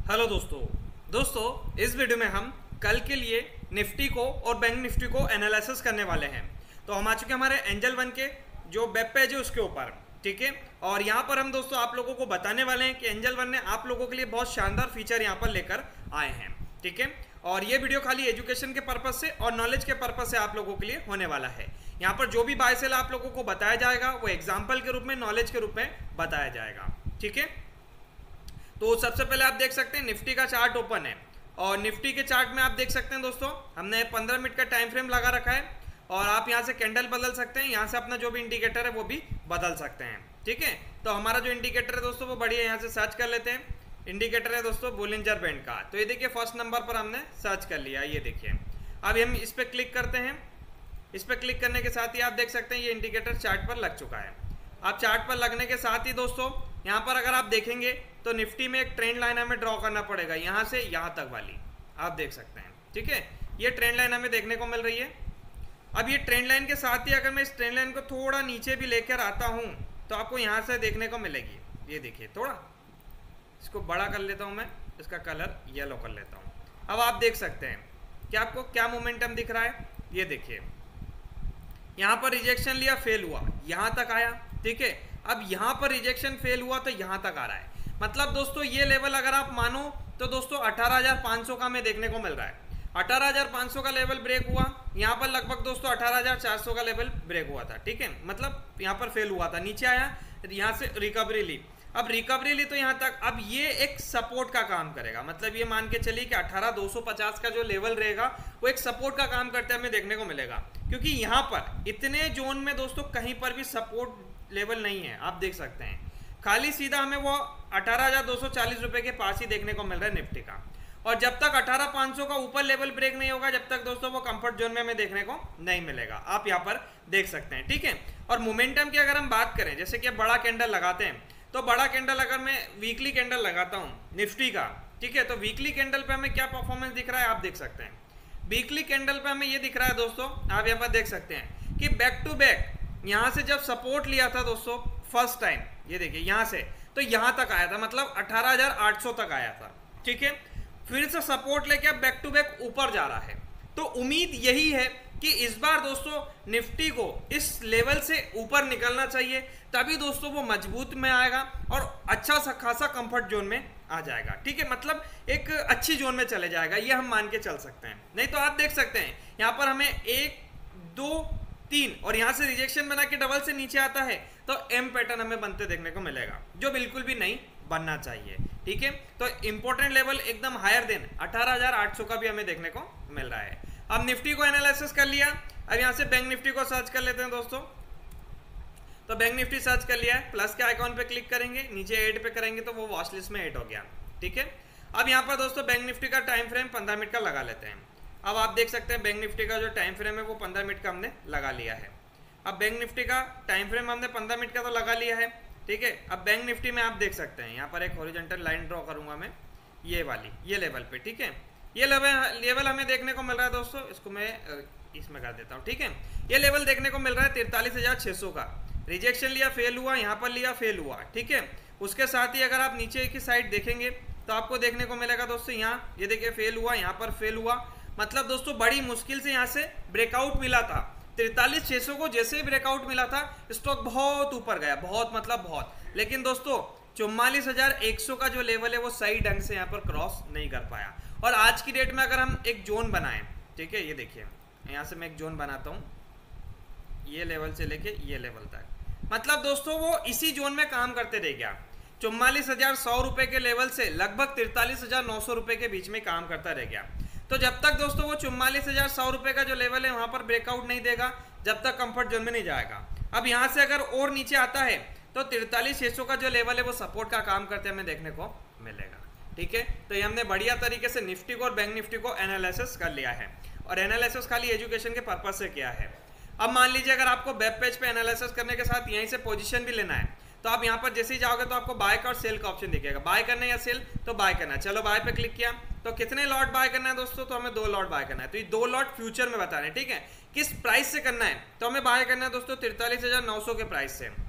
Hello दोस्तों इस video में हम कल के लिए निफ्टी को और बैंक निफ्टी को एनालिसिस करने वाले हैं। तो हम आ चुके हैं हमारे एंजल वन के जो वेब पेज है उसके ऊपर, ठीक है। और यहाँ पर हम दोस्तों आप लोगों को बताने वाले हैं कि एंजल वन ने आप लोगों के लिए बहुत शानदार फीचर यहाँ पर लेकर आए हैं, ठीक है। और ये वीडियो खाली एजुकेशन के पर्पज से और नॉलेज के पर्पज से आप लोगों के लिए होने वाला है। यहाँ पर जो भी बाय सेल आप लोगों को बताया जाएगा वो एग्जाम्पल के रूप में, नॉलेज के रूप में बताया जाएगा, ठीक है। तो सबसे पहले आप देख सकते हैं निफ्टी का चार्ट ओपन है और निफ्टी के चार्ट में आप देख सकते हैं दोस्तों हमने 15 मिनट का टाइम फ्रेम लगा रखा है और आप यहां से कैंडल बदल सकते हैं, यहां से अपना जो भी इंडिकेटर है वो भी बदल सकते हैं, ठीक है। तो हमारा जो इंडिकेटर है दोस्तों वो बढ़िया, यहां से सर्च कर लेते हैं। इंडिकेटर है दोस्तों बोलिंजर बैंड का, तो ये देखिए फर्स्ट नंबर पर हमने सर्च कर लिया, ये देखिए। अब हम इस पर क्लिक करते हैं। इस पर क्लिक करने के साथ ही आप देख सकते हैं ये इंडिकेटर चार्ट पर लग चुका है। आप चार्ट पर लगने के साथ ही दोस्तों यहाँ पर अगर आप देखेंगे तो निफ्टी में एक ट्रेंड लाइन हमें ड्रॉ करना पड़ेगा, यहाँ से यहाँ तक वाली आप देख सकते हैं, ठीक है। ये ट्रेंड लाइन हमें देखने को मिल रही है। अब ये ट्रेंड लाइन के साथ ही अगर मैं इस ट्रेंड लाइन को थोड़ा नीचे भी लेकर आता हूँ तो आपको यहाँ से देखने को मिलेगी, ये देखिए। थोड़ा इसको बड़ा कर लेता हूँ मैं, इसका कलर येलो कर लेता हूँ। अब आप देख सकते हैं कि आपको क्या मोमेंटम दिख रहा है, ये देखिए। यहाँ पर रिजेक्शन लिया, फेल हुआ, यहाँ तक आया, ठीक है। अब यहाँ पर रिजेक्शन फेल हुआ तो यहाँ तक आ रहा है। मतलब दोस्तों ये लेवल अगर आप मानो तो दोस्तों 18,500 का हमें देखने को मिल रहा है। 18,500 का लेवल ब्रेक हुआ, यहाँ पर लगभग दोस्तों 18,400 का लेवल ब्रेक हुआ था, ठीक है। मतलब यहाँ पर फेल हुआ था, नीचे आया, यहाँ से रिकवरी ली। अब रिकवरी ली तो यहाँ तक, अब ये एक सपोर्ट का काम करेगा। मतलब ये मान के चलिए कि 18,250 का जो लेवल रहेगा वो एक सपोर्ट का काम करते हमें देखने को मिलेगा, क्योंकि यहाँ पर इतने जोन में दोस्तों कहीं पर भी सपोर्ट लेवल नहीं है, आप देख सकते हैं। खाली सीधा हमें वो 18,240 रुपए के पास ही देखने को मिल रहा है निफ्टी का। और जब तक 18,500 का ऊपर लेवल ब्रेक नहीं होगा जब तक दोस्तों वो कंफर्ट जोन में हमें देखने को नहीं मिलेगा, आप यहाँ पर देख सकते हैं, ठीक है। और मोमेंटम की अगर हम बात करें, जैसे कि बड़ा कैंडल लगाते हैं, तो बड़ा कैंडल अगर मैं वीकली कैंडल लगाता हूं निफ्टी का, ठीक है, तो वीकली कैंडल पे हमें क्या परफॉर्मेंस दिख रहा है आप देख सकते हैं। वीकली कैंडल पे हमें ये दिख रहा है दोस्तों, आप यहाँ पर देख सकते हैं कि बैक टू बैक यहां से जब सपोर्ट लिया था दोस्तों फर्स्ट टाइम, ये देखिए यहां से तो यहां तक आया था, मतलब 18,800 तक आया था, ठीक है। फिर से सपोर्ट लेके अब बैक टू बैक ऊपर जा रहा है। तो उम्मीद यही है कि इस बार दोस्तों निफ्टी को इस लेवल से ऊपर निकलना चाहिए, तभी दोस्तों वो मजबूत में आएगा और अच्छा सा खासा कंफर्ट जोन में आ जाएगा, ठीक है। मतलब एक अच्छी जोन में चले जाएगा, ये हम मान के चल सकते हैं। नहीं तो आप देख सकते हैं यहाँ पर हमें 1 2 3 और यहाँ से रिजेक्शन बना के डबल से नीचे आता है तो एम पैटर्न हमें बनते देखने को मिलेगा, जो बिल्कुल भी नहीं बनना चाहिए, ठीक है। तो इंपॉर्टेंट लेवल एकदम हायर देन 18,800 का भी हमें देखने को मिल रहा है। अब निफ्टी को एनालिसिस कर लिया, अब यहाँ से बैंक निफ्टी को सर्च कर लेते हैं दोस्तों। तो बैंक निफ्टी सर्च कर लिया है, प्लस के आइकॉन पे क्लिक करेंगे, नीचे ऐड पे करेंगे तो वो वॉच लिस्ट में ऐड हो गया, ठीक है। अब यहाँ पर दोस्तों बैंक निफ्टी का टाइम फ्रेम 15 मिनट का लगा लेते हैं। अब आप देख सकते हैं बैंक निफ्टी का जो टाइम फ्रेम है वो 15 मिनट का हमने लगा लिया है। अब बैंक निफ्टी का टाइम फ्रेम हमने 15 मिनट का तो लगा लिया है, ठीक है। अब बैंक निफ्टी में आप देख सकते हैं यहाँ पर एक हॉरिजॉन्टल लाइन ड्रॉ करूंगा मैं, ये वाली, ये लेवल पे, ठीक है। ये लेवल हमें देखने को मिल रहा है दोस्तों, इसको मैं इसमें कर देता हूँ, ठीक है। ये लेवल देखने को मिल रहा है 43,600 का। रिजेक्शन लिया, फेल हुआ, यहाँ पर लिया, फेल हुआ, ठीक है। उसके साथ ही अगर आप नीचे की साइड देखेंगे तो आपको देखने को मिलेगा दोस्तों यहाँ, ये देखिए फेल हुआ, यहाँ पर फेल हुआ। मतलब दोस्तों बड़ी मुश्किल से यहाँ से ब्रेकआउट मिला था। 43,600 को जैसे ही ब्रेकआउट मिला था स्टॉक बहुत ऊपर गया, बहुत मतलब बहुत। लेकिन दोस्तों 44,100 का जो लेवल है वो सही ढंग से यहाँ पर क्रॉस नहीं कर पाया। और आज की डेट में अगर हम एक जोन बनाएं, ठीक है, ये देखिए यहाँ से मैं एक जोन बनाता हूँ, ये लेवल से लेके ये लेवल तक, मतलब दोस्तों वो इसी जोन में काम करते रह गया। 44,100 रुपए के लेवल से लगभग 43,900 रुपए के बीच में काम करता रह गया। तो जब तक दोस्तों वो 44,100 रुपए का जो लेवल है वहां पर ब्रेकआउट नहीं देगा, जब तक कंफर्ट जोन में नहीं जाएगा। अब यहां से अगर और नीचे आता है तो 43,600 का जो लेवल है वो सपोर्ट का काम करते हमें देखने को मिलेगा, ठीक है। तो ये हमने बढ़िया तरीके से निफ्टी को और बैंक निफ्टी को एनालिसिस कर लिया है, और एनालिसिस खाली एजुकेशन के पर्पज से किया है। अब मान लीजिए अगर आपको वेब पेज पे एनालिसिस करने के साथ यहीं से पोजीशन भी लेना है तो आप यहाँ पर जैसे ही जाओगे तो आपको बाय का और सेल का ऑप्शन दिखेगा। बाय करना है या सेल, तो बाय करना है। चलो बाय पे क्लिक किया तो कितने लॉट बाय करना है दोस्तों, तो हमें 2 लॉट बाय करना है। तो ये 2 लॉट फ्यूचर में बताने, ठीक है। किस प्राइस से करना है, तो हमें बाय करना है दोस्तों 43,900 के प्राइस से,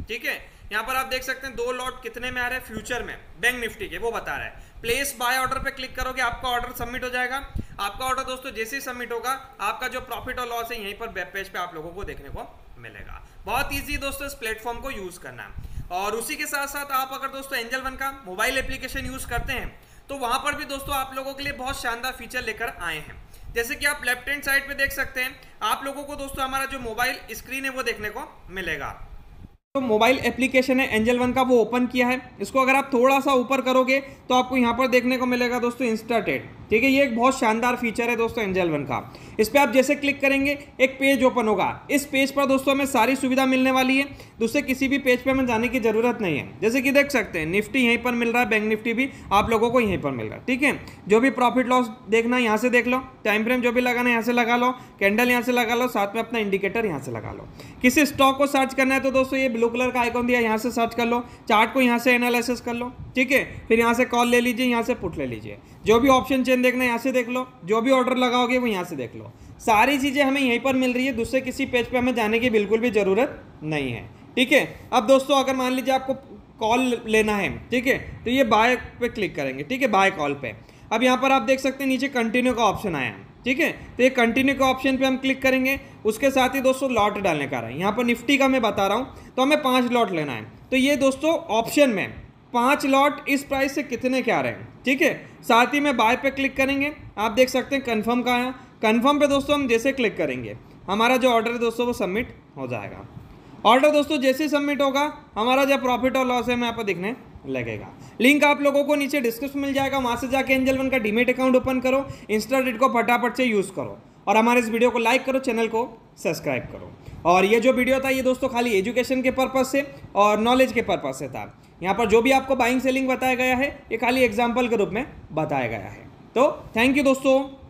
ठीक है। यहाँ पर आप देख सकते हैं 2 लॉट कितने में आ रहे हैं फ्यूचर में बैंक निफ्टी के, वो बता रहा है। प्लेस बाय ऑर्डर पे क्लिक करोगे आपका ऑर्डर सबमिट हो जाएगा। आपका ऑर्डर दोस्तों जैसे ही सबमिट होगा आपका जो प्रॉफिट और लॉस है यहीं पर वेब पेज पे आप लोगों को देखने को मिलेगा। बहुत ईजी दोस्तों इस प्लेटफॉर्म को यूज करना। और उसी के साथ साथ आप अगर दोस्तों एंजल वन का मोबाइल एप्लीकेशन यूज करते हैं तो वहां पर भी दोस्तों आप लोगों के लिए बहुत शानदार फीचर लेकर आए हैं। जैसे कि आप लेफ्ट हैंड साइड पे देख सकते हैं, आप लोगों को दोस्तों हमारा जो मोबाइल स्क्रीन है वो देखने को मिलेगा। तो मोबाइल एप्लीकेशन है एंजल वन का, वो ओपन किया है। इसको अगर आप थोड़ा सा ऊपर करोगे तो आपको यहाँ पर देखने को मिलेगा दोस्तों इंस्टा ट्रेड। ठीक है, ये एक बहुत शानदार फीचर है दोस्तों एंजल वन का। इस पर आप जैसे क्लिक करेंगे एक पेज ओपन होगा। इस पेज पर दोस्तों हमें सारी सुविधा मिलने वाली है, दूसरे किसी भी पेज पे हमें जाने की जरूरत नहीं है। जैसे कि देख सकते हैं निफ्टी यहीं पर मिल रहा है, बैंक निफ्टी भी आप लोगों को यहीं पर मिल रहा है। ठीक है, जो भी प्रॉफिट लॉस देखना है यहाँ से देख लो, टाइम फ्रेम जो भी लगाना है यहाँ से लगा लो, कैंडल यहाँ से लगा लो, साथ में अपना इंडिकेटर यहाँ से लगा लो। किसी स्टॉक को सर्च करना है तो दोस्तों ये ब्लू कलर का आइकॉन दिया, यहाँ से सर्च कर लो। चार्ट को यहाँ से एनालिसिस कर लो। ठीक है, फिर यहाँ से कॉल ले लीजिए, यहाँ से पुट ले लीजिए। जो भी ऑप्शन चेन देखना है यहाँ से देख लो, जो भी ऑर्डर लगाओगे वो यहाँ से देख लो। सारी चीजें हमें यहीं पर मिल रही है, दूसरे किसी पेज पे हमें जाने की बिल्कुल भी जरूरत नहीं है। ठीक है, अब दोस्तों अगर मान लीजिए आपको कॉल लेना है, ठीक है, तो ये बाय पे क्लिक करेंगे। ठीक है, बाय कॉल पे। अब यहाँ पर आप देख सकते हैं नीचे कंटिन्यू का ऑप्शन आया है। ठीक है, तो ये कंटिन्यू का ऑप्शन पे हम क्लिक करेंगे। उसके साथ ही दोस्तों लॉट डालने का रहा है। यहाँ पर निफ्टी का मैं बता रहा हूँ, तो हमें 5 लॉट लेना है। तो ये दोस्तों ऑप्शन में 5 लॉट इस प्राइस से कितने के आ रहे हैं। ठीक है, साथ ही में बाय पे क्लिक करेंगे। आप देख सकते हैं कन्फर्म का आया। कन्फर्म पे दोस्तों हम जैसे क्लिक करेंगे हमारा जो ऑर्डर है दोस्तों वो सबमिट हो जाएगा। ऑर्डर दोस्तों जैसे ही सबमिट होगा हमारा जो प्रॉफिट और लॉस है हमें यहाँ पर दिखने लगेगा। लिंक आप लोगों को नीचे डिस्क्रिप्शन मिल जाएगा, वहां से जाके एंजल वन का डीमेट अकाउंट ओपन करो, इंस्टा ट्रेड को फटाफट से यूज करो और हमारे इस वीडियो को लाइक करो, चैनल को सब्सक्राइब करो। और ये जो वीडियो था ये दोस्तों खाली एजुकेशन के पर्पज से और नॉलेज के पर्पज से था। यहाँ पर जो भी आपको बाइंग सेलिंग बताया गया है ये खाली एग्जाम्पल के रूप में बताया गया है। तो थैंक यू दोस्तों।